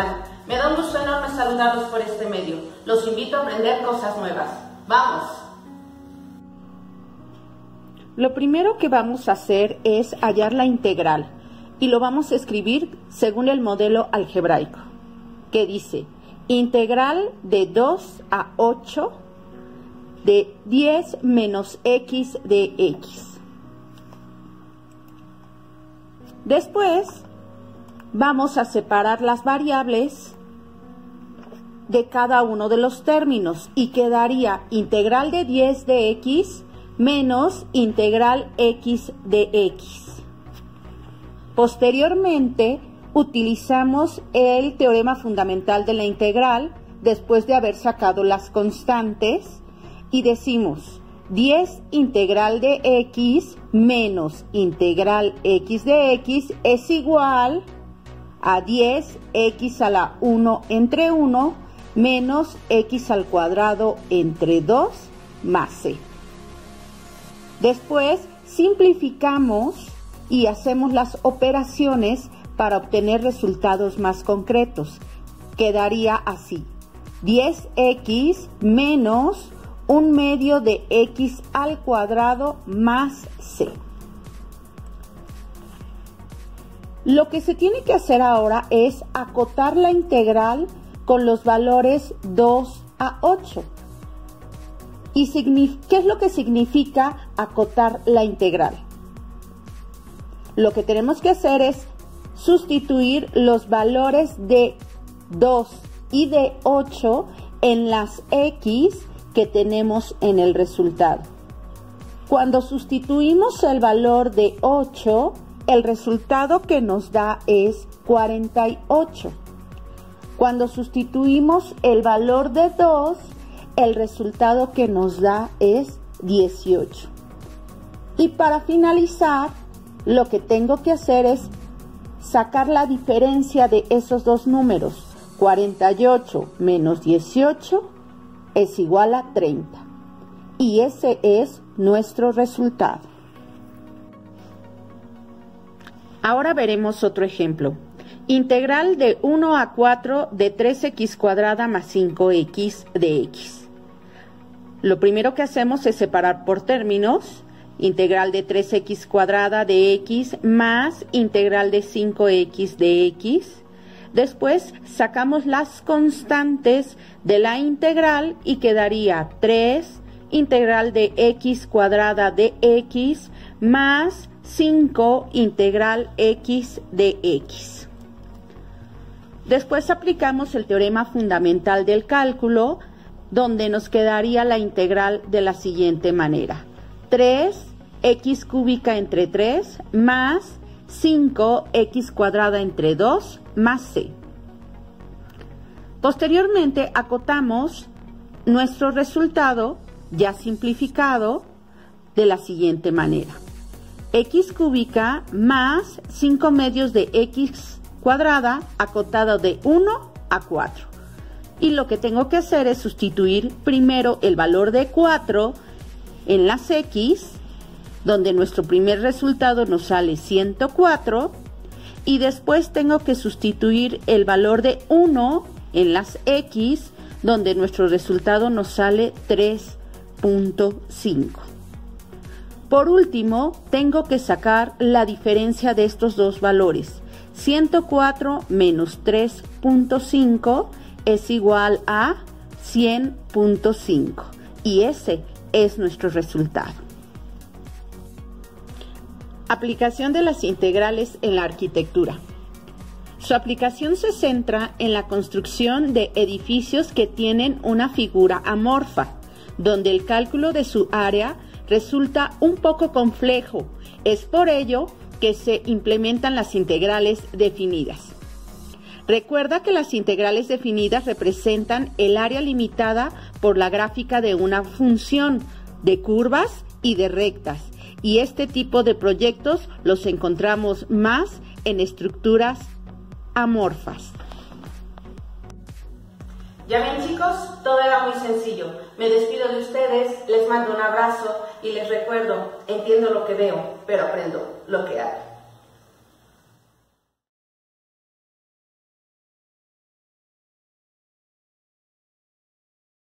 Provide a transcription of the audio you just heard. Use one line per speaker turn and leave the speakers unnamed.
están? Me da un gusto enorme saludarlos por este medio. Los invito a aprender cosas nuevas. ¡Vamos!
Lo primero que vamos a hacer es hallar la integral y lo vamos a escribir según el modelo algebraico, que dice integral de 2 a 8 de 10 menos x de x. Después vamos a separar las variables de cada uno de los términos y quedaría integral de 10 de x menos integral x de x. Posteriormente utilizamos el teorema fundamental de la integral después de haber sacado las constantes y decimos 10 integral de x menos integral x de x es igual a 10 x a la 1 entre 1 menos x al cuadrado entre 2 más c. Después simplificamos y hacemos las operaciones para obtener resultados más concretos. Quedaría así: 10x menos 1 medio de x al cuadrado más c. Lo que se tiene que hacer ahora es acotar la integral con los valores 2 a 8. ¿Y qué es lo que significa acotar la integral? Lo que tenemos que hacer es sustituir los valores de 2 y de 8 en las x que tenemos en el resultado. Cuando sustituimos el valor de 8, el resultado que nos da es 48. Cuando sustituimos el valor de 2, el resultado que nos da es 18. Y para finalizar, lo que tengo que hacer es sacar la diferencia de esos dos números. 48 menos 18 es igual a 30. Y ese es nuestro resultado. Ahora veremos otro ejemplo. Integral de 1 a 4 de 3x cuadrada más 5x de x. Lo primero que hacemos es separar por términos. Integral de 3x cuadrada de x más integral de 5x de x. Después sacamos las constantes de la integral y quedaría 3 integral de x cuadrada de x más 5 integral x de x. Después aplicamos el teorema fundamental del cálculo, donde nos quedaría la integral de la siguiente manera: 3x cúbica entre 3 más 5x cuadrada entre 2 más c. Posteriormente acotamos nuestro resultado ya simplificado de la siguiente manera: x cúbica más 5 medios de x cuadrada acotado de 1 a 4. Y lo que tengo que hacer es sustituir primero el valor de 4 en las x, donde nuestro primer resultado nos sale 104, y después tengo que sustituir el valor de 1 en las x, donde nuestro resultado nos sale 3.5. Por último, tengo que sacar la diferencia de estos dos valores. 104 menos 3.5 es igual a 100.5 y ese es nuestro resultado. Aplicación de las integrales en la arquitectura. Su aplicación se centra en la construcción de edificios que tienen una figura amorfa, donde el cálculo de su área resulta un poco complejo. Es por ello que se implementan las integrales definidas. Recuerda que las integrales definidas representan el área limitada por la gráfica de una función de curvas y de rectas, y este tipo de proyectos los encontramos más en estructuras amorfas.
Ya ven, chicos, todo era muy sencillo. Me despido de ustedes, les mando un abrazo y les recuerdo, entiendo lo que veo, pero aprendo lo que hago.